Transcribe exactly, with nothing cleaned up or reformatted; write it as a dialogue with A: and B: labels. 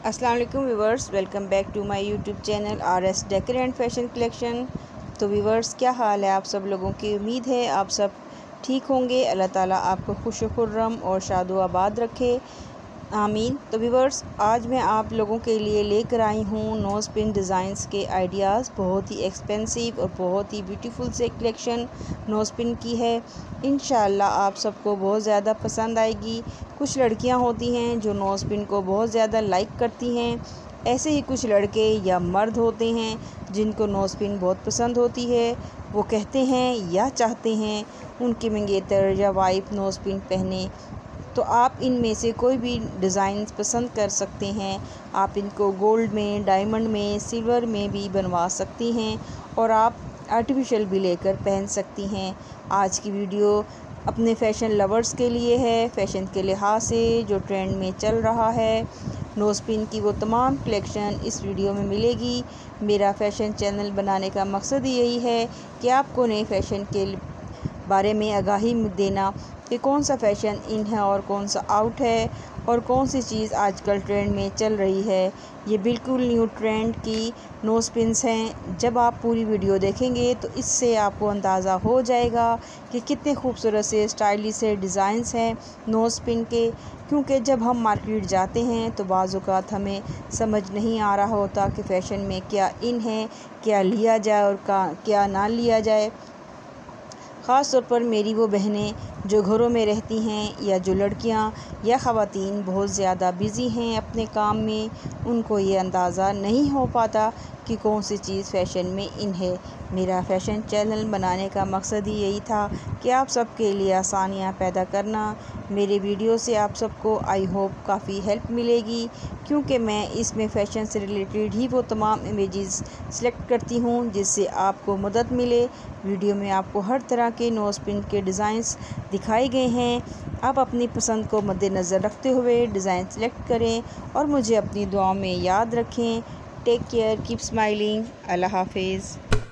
A: अस्सलाम वालेकुम viewers, welcome back to my YouTube channel R S decor and fashion collection. तो viewers, क्या हाल है आप सब लोगों की? उम्मीद है आप सब ठीक होंगे। अल्लाह ताला आपको खुश खुर्रम और शादो आबाद रखे, आमीन। तो व्यूवर्स, आज मैं आप लोगों के लिए लेकर आई हूँ नोज़ पिन डिज़ाइंस के आइडियाज़। बहुत ही एक्सपेंसिव और बहुत ही ब्यूटीफुल से कलेक्शन नोज़ पिन की है। इंशाल्लाह आप सबको बहुत ज़्यादा पसंद आएगी। कुछ लड़कियां होती हैं जो नोज़ पिन को बहुत ज़्यादा लाइक करती हैं। ऐसे ही कुछ लड़के या मर्द होते हैं जिनको नोज़ पिन बहुत पसंद होती है। वो कहते हैं या चाहते हैं उनके मंगेतर या वाइफ नोज़ पिन पहने। तो आप इनमें से कोई भी डिज़ाइन पसंद कर सकते हैं। आप इनको गोल्ड में, डायमंड में, सिल्वर में भी बनवा सकती हैं और आप आर्टिफिशियल भी लेकर पहन सकती हैं। आज की वीडियो अपने फ़ैशन लवर्स के लिए है। फ़ैशन के लिहाज से जो ट्रेंड में चल रहा है, नोज़ पिन की वो तमाम कलेक्शन इस वीडियो में मिलेगी। मेरा फ़ैशन चैनल बनाने का मकसद यही है कि आपको नए फ़ैशन के बारे में आगाही देना कि कौन सा फ़ैशन इन है और कौन सा आउट है और कौन सी चीज़ आजकल ट्रेंड में चल रही है। ये बिल्कुल न्यू ट्रेंड की नोज़ पिन्स हैं। जब आप पूरी वीडियो देखेंगे तो इससे आपको अंदाज़ा हो जाएगा कि कितने खूबसूरत से स्टाइलिश से डिज़ाइंस हैं नोज़ पिन के। क्योंकि जब हम मार्केट जाते हैं तो बाज़ औक़ात हमें समझ नहीं आ रहा होता कि फ़ैशन में क्या इन है, क्या लिया जाए और क्या ना लिया जाए। ख़ास तौर पर मेरी वो बहनें जो घरों में रहती हैं या जो लड़कियां या ख़वातीन बहुत ज़्यादा बिज़ी हैं अपने काम में, उनको ये अंदाज़ा नहीं हो पाता कि कौन सी चीज़ फ़ैशन में इन है। मेरा फ़ैशन चैनल बनाने का मकसद ही यही था कि आप सबके लिए आसानियाँ पैदा करना। मेरे वीडियो से आप सबको आई होप काफ़ी हेल्प मिलेगी, क्योंकि मैं इसमें फ़ैशन से रिलेटेड ही वो तमाम इमेजेस सेलेक्ट करती हूँ जिससे आपको मदद मिले। वीडियो में आपको हर तरह के नोज़ पिन के डिज़ाइंस दिखाए गए हैं। आप अपनी पसंद को मद्देनज़र रखते हुए डिज़ाइन सेलेक्ट करें और मुझे अपनी दुआओं में याद रखें। टेक केयर, कीप स्माइलिंग, अल्लाह हाफिज़।